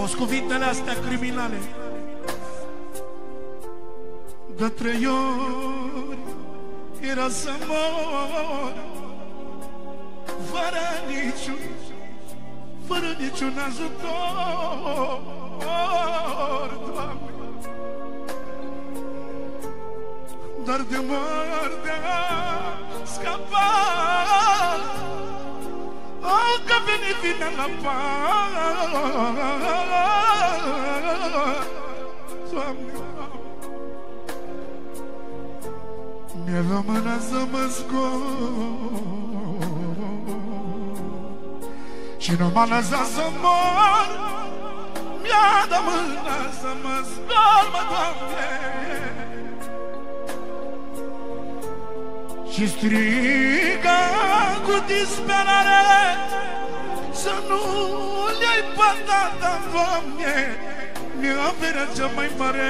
Auzi cuvintele astea criminale. De 3 ori era să mor, fără niciun ajutor, Doamne. Dar de moartea scăpat, că veni vine la pas, Doamne. Mi-a luat mâna să mă scot și nu m-a lăsat să mor. Mi-a dat mâna să mă scot, mă, Doamne. Și striga cu disperare să nu le-ai patata, Doamne, mi-a averea cea mai mare.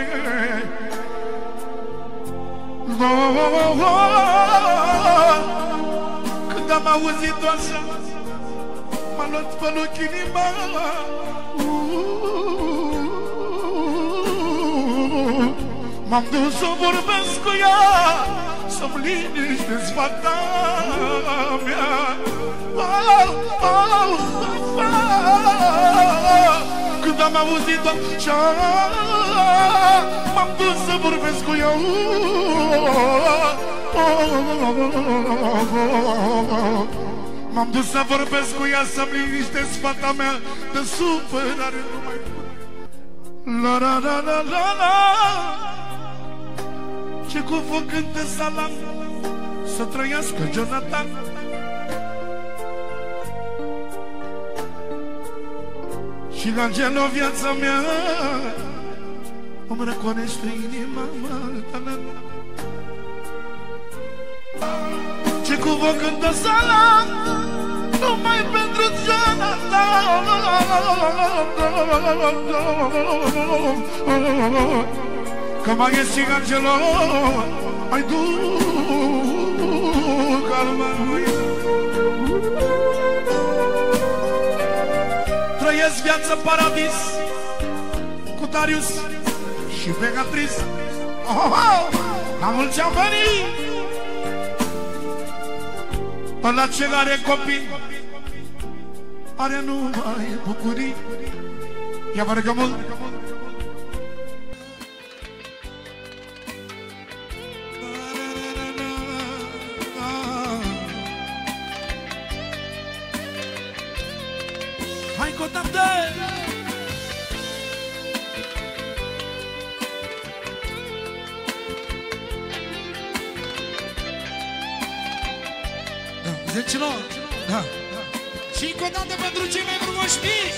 Când am auzit-o așa, m-a luat pe loc inima. M-am dus să vorbesc cu ea, să-mi liniștesc fata mea. Când am auzit-o așa, m-am dus să vorbesc cu ea. M-am dus să vorbesc cu ea, să-mi liniștesc fata mea de supărare. Nu mai pot. La la la la la la. Ce cuvânt cântă Salam, să trăiască Jonathan. Și Angelo, viața mea, îmi răcorește inima, ce cuvânt cântă Salam, numai pentru Jonathan. Că mai e și Angelo, mai duc calma lui. Trăiesc viață paradis cu Darius și Beatrice. La mulți am venit. Ăla ce are copii are numai bucurii. Ia vă rugăm mult. Hai cu tante! Da, zecilor! Da! Și încă o dată pentru cei mai frumoși mii!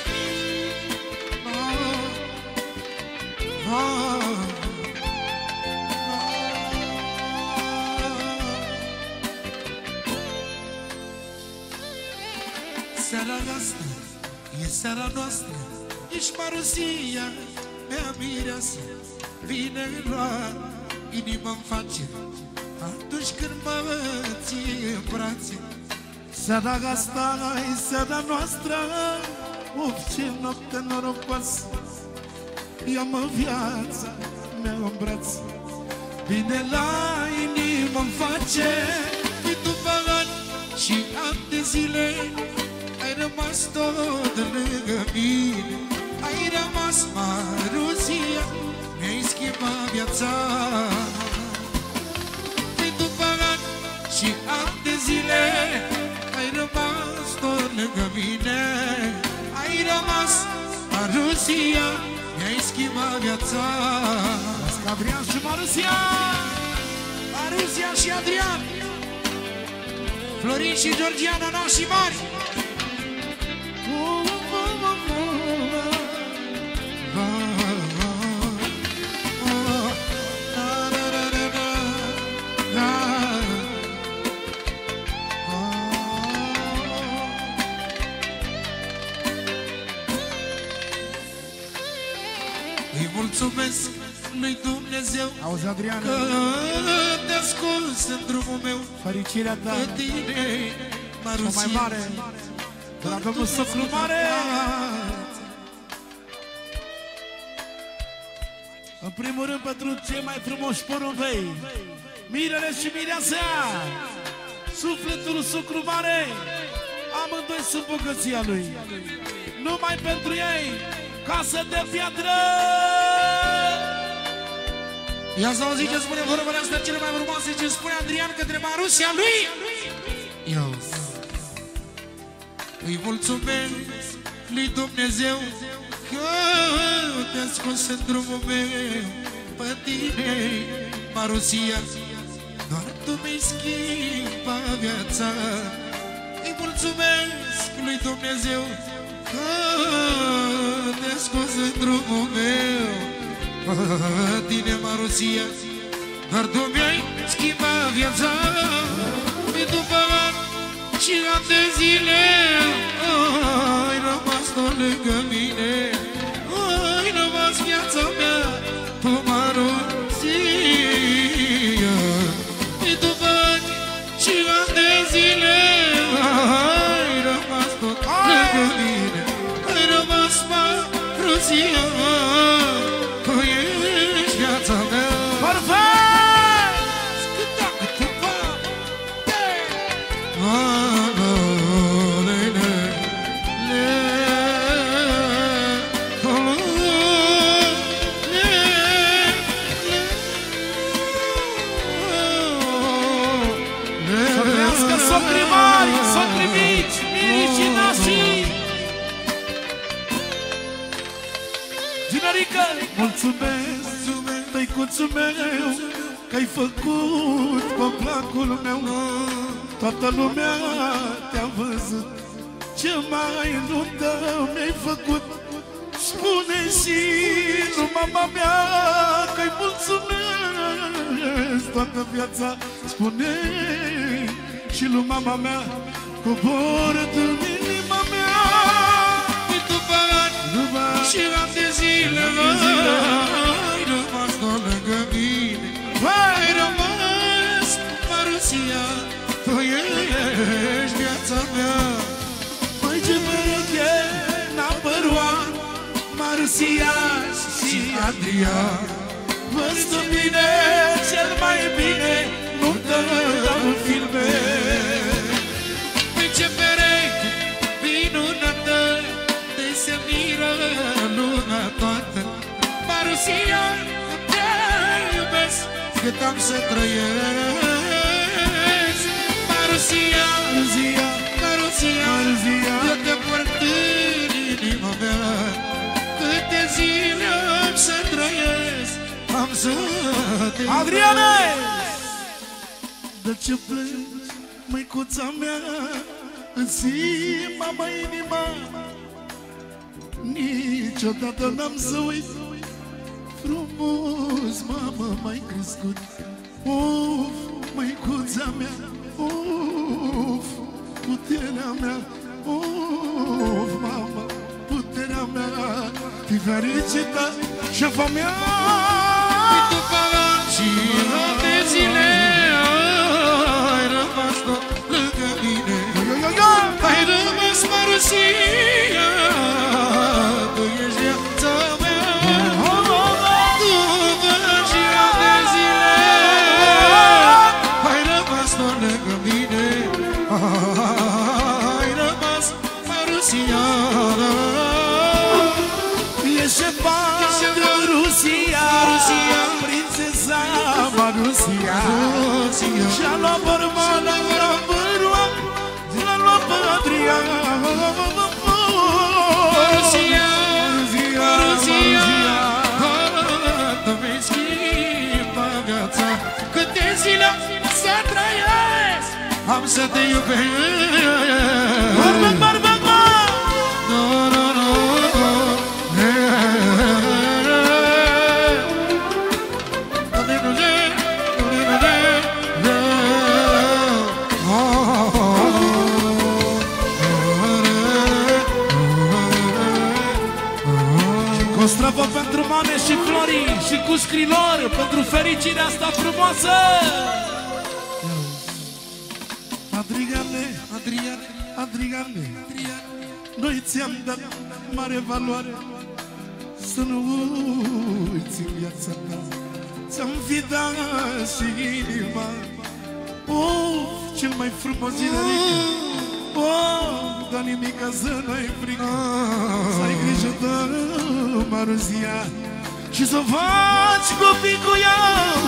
Seara asta e seara noastră, ești Marusia, mea mireasă. Bine lua, inima-mi face atunci când mă ții în brațe. Seara asta e seara noastră, of, ce noapte norocoasă. Ia-mă viața mea în brațe. Bine la inima-mi face, fii tu păgani și ani de zile ai rămas tot lângă mine. Ai rămas, Marusia, mi-ai schimbat viața. Fii tu păgani și ani de zile ai rămas tot lângă mine. Ai rămas, Marusia, mi-ai schimbat viața. Adrian și Marusia, Marusia și Adrian, Florin și Georgiana, nașii mari. Îi mulțumesc lui Dumnezeu, auzi, Adriana, că te-a scos în drumul meu. Fericirea ta, pe tine, Marusia, cea mai mare, de la domnul Soclu Mare. În primul rând pentru cei mai frumoși porumbei, Mirele și Mireasa, sufletul sucru mare, amândoi sunt bogăția lui. Numai pentru ei, casă de piatră. Ia să auzi ce spune vorbele astea cele mai frumoase, ce spune Adrian către Marusia lui. Eu îi mulțumesc lui Dumnezeu că te-a scos în drumul meu pe tine, Marusia. Doar tu mi-ai schimbat viața. Îi mulțumesc lui Dumnezeu că te-a scos în drumul meu pe tine, Marusia. Doar tu mi-ai schimbat viața. Și după ani și ani de zile ai rămas tot lângă mine. Ai rămas viața mea pe Marusia. Și după ani și ani de zile ai rămas tot lângă mine. Ai rămas Marusia. Tu ești viața mea. Mulțumesc, tăicuțul meu, că-ai făcut pe placul meu. Toată lumea te-a văzut, ce mai nu dă mi-ai făcut. Spune și lui mama mea că-i mulțumesc toată viața. Spune și lui mama mea, coboră-t în inima mea. Și ani de zile ai rămas doar lângă mine. Ai rămas, Marusia, tu ești viața mea. Măi, ce pereche number one, Marusia și Adrian. Vă-ți bine, cel mai bine, nu-mi dau filme. Măi, ce pereche minunată, se miră lumea toată. Marusia, te iubesc cât am să trăiesc. Marusia, Marusia, Marusia, eu te port în inima mea. Câte zile am să trăiesc, am să te iubesc. Adriane! De ce plângi, măicuța mea, în-zi mama inima? Niciodată n-am să uit, frumos, mama, m-ai crescut. Uf, măicuța mea, uf, puterea mea. Uf, mama, puterea mea. Fii fericită, șefa mea. După ani și ani de zile ai rămas tot lângă mine. Ai rămas, Marusia. Tu ești viața mea. După ani și ani de zile ai rămas tot lângă mine. Ai rămas, Marusia. Ești șefa de Rusia, prințesa Marusia. Și-a luat bărba la bărba, l-a luat pe Adrian. Marusia, Marusia, tu mi-ai schimbat viața. Câte zile să trăiesc, am să te iubesc. Bărba, bărba, bărba. No, no, no, no. Străvă pentru Mane și Flori și cu scrilor pentru fericirea asta frumoasă. Adriane, Adriane, noi ți-am dat mare valoare. să nu uiți în viața ta. Ți-am fi dat și inima. Cel mai frumos ginerică. Dar nimica să n-ai frică. Să ai grijă de Maruzia și să faci copii cu ea.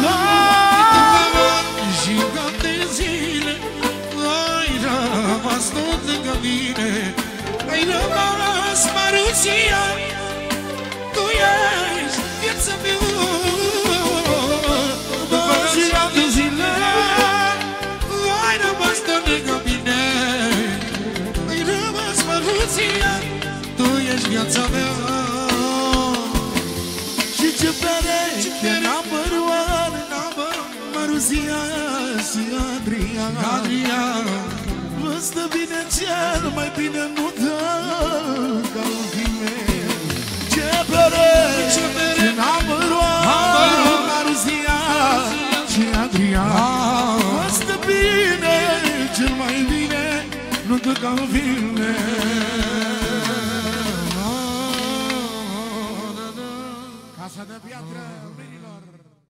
Și de zile ai rămas tot lângă mine. Ai rămas Maruzia, tu ești viața mea. După și de zile ai rămas tot lângă mine. Ai rămas Maruzia, tu ești viața mea. Și ce pereche number one, Maruzia și Adrian. Vă stă bine cel mai bine, nu dă ca un fime. Ce pereche number one, Maruzia și Adrian. Vă stă bine cel mai bine, nu dă ca un fime. Casa de Piatră.